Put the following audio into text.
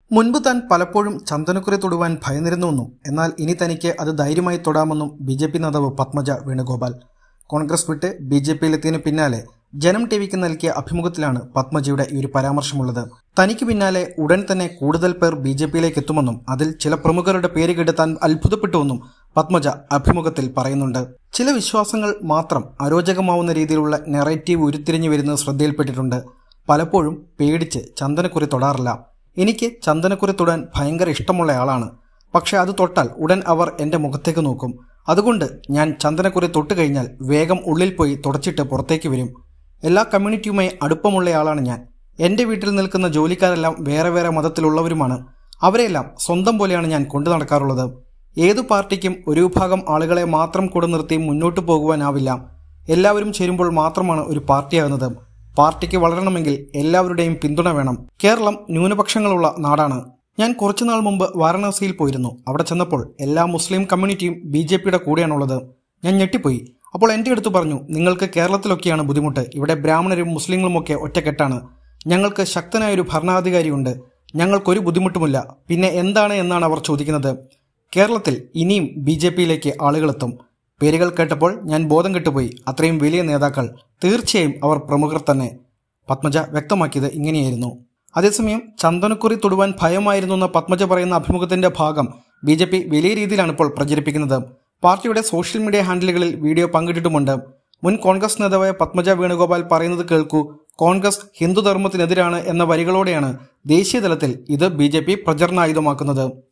മുൻപ് താൻ പലപ്പോഴും ചന്ദനക്കുറി തൊടുവാൻ ഭയന്നിരുന്നുവെന്നും എന്നാൽ ഇനി തനിക്ക് അത് ധൈര്യമായി തൊടാമെന്നും ബി.ജെ.പി. നേതാവ് പത്മജ വേണുഗോപാൽ. കോൺഗ്രസ് വിട്ട് ബി.ജെ.പിയിലെത്തിയതിനു പിന്നാലെ ജനം ടിവിക്ക് നൽകിയ അഭിമുഖത്തിലാണ് പത്മജയുടെ ഈ ഒരു പരാമർശമുള്ളത്. തനിക്ക് പിന്നാലെ ഉടൻ തന്നെ കൂടുതൽ പേർ ബി.ജെ.പിയിലേക്ക് എത്തുമെന്നും അതിൽ ചില പ്രമുഖരുടെ പേര് കേട്ട് താൻ അത്ഭുതപ്പെട്ടുവെന്നും പത്മജ അഭിമുഖത്തിൽ പറയുന്നുണ്ട്. ചില വിശ്വാസങ്ങൾ മാത്രം അരോചകമാവുന്ന രീതിയിലുള്ള നെറേറ്റീവ് ഉരുത്തിരിഞ്ഞു വരുന്നത് ശ്രദ്ധയിൽപ്പെട്ടിട്ടുണ്ട്. പലപ്പോഴും പേടിച്ച് ചന്ദനക്കുറി തൊടാറില്ല. എനിക്ക് ചന്ദനക്കുറി തൊടാൻ ഭയങ്കര ഇഷ്ടമുള്ള ആളാണ്. പക്ഷെ അത് തൊട്ടാൽ ഉടൻ അവർ എൻ്റെ മുഖത്തേക്ക് നോക്കും. അതുകൊണ്ട് ഞാൻ ചന്ദനക്കുറി തൊട്ട് കഴിഞ്ഞാൽ വേഗം ഉള്ളിൽ പോയി തുടച്ചിട്ട് പുറത്തേക്ക് വരും. എല്ലാ കമ്മ്യൂണിറ്റിയുമായി അടുപ്പമുള്ളയാളാണ് ഞാൻ. എൻ്റെ വീട്ടിൽ നിൽക്കുന്ന ജോലിക്കാരെല്ലാം വേറെ വേറെ മതത്തിലുള്ളവരുമാണ്. അവരെല്ലാം സ്വന്തം പോലെയാണ് ഞാൻ കൊണ്ടു നടക്കാറുള്ളത്. ഏതു പാർട്ടിക്കും ഒരു വിഭാഗം ആളുകളെ മാത്രം കൂടെ നിർത്തി മുന്നോട്ട് പോകുവാനാവില്ല. എല്ലാവരും ചേരുമ്പോൾ മാത്രമാണ് ഒരു പാർട്ടിയാകുന്നത്. പാർട്ടിക്ക് വളരണമെങ്കിൽ എല്ലാവരുടെയും പിന്തുണ വേണം. കേരളം ന്യൂനപക്ഷങ്ങളുള്ള നാടാണ്. ഞാൻ കുറച്ചുനാൾ മുമ്പ് വാരണാസിയിൽ പോയിരുന്നു. അവിടെ ചെന്നപ്പോൾ എല്ലാ മുസ്ലിം കമ്മ്യൂണിറ്റിയും ബി.ജെ.പിയുടെ കൂടെയാണുള്ളത്. ഞാൻ ഞെട്ടിപ്പോയി. അപ്പോൾ എൻ്റെ അടുത്ത് പറഞ്ഞു, നിങ്ങൾക്ക് കേരളത്തിലൊക്കെയാണ് ബുദ്ധിമുട്ട്, ഇവിടെ ബ്രാഹ്മണരും മുസ്ലിങ്ങളുമൊക്കെ ഒറ്റക്കെട്ടാണ്. ഞങ്ങൾക്ക് ശക്തനായൊരു ഭരണാധികാരിയുണ്ട്, ഞങ്ങൾക്കൊരു ബുദ്ധിമുട്ടുമില്ല. പിന്നെ എന്താണ് എന്നാണ് അവർ ചോദിക്കുന്നത്. കേരളത്തിൽ ഇനിയും ബി.ജെ.പിയിലേക്ക് ആളുകളെത്തും. പേരുകൾ കേട്ടപ്പോൾ ഞാൻ ബോധം കെട്ടുപോയി. അത്രയും വലിയ നേതാക്കൾ, തീർച്ചയായും അവർ പ്രമുഖർ തന്നെ. പത്മജ വ്യക്തമാക്കിയത് ഇങ്ങനെയായിരുന്നു. അതേസമയം ചന്ദനക്കുറി തൊടുവാൻ ഭയമായിരുന്നു എന്ന പത്മജ പറയുന്ന അഭിമുഖത്തിന്റെ ഭാഗം ബി.ജെ.പി. വലിയ രീതിയിലാണ് ഇപ്പോൾ പ്രചരിപ്പിക്കുന്നത്. പാർട്ടിയുടെ സോഷ്യൽ മീഡിയ ഹാൻഡിലുകളിൽ വീഡിയോ പങ്കിട്ടിട്ടുമുണ്ട്. മുൻ കോൺഗ്രസ് നേതാവായ പത്മജ വേണുഗോപാൽ പറയുന്നത് കേൾക്കൂ. കോൺഗ്രസ് ഹിന്ദുധർമ്മത്തിനെതിരാണ് എന്ന വരികളോടെയാണ് ദേശീയ തലത്തിൽ ഇത് ബി.ജെ.പി. പ്രചരണായുധമാക്കുന്നത്.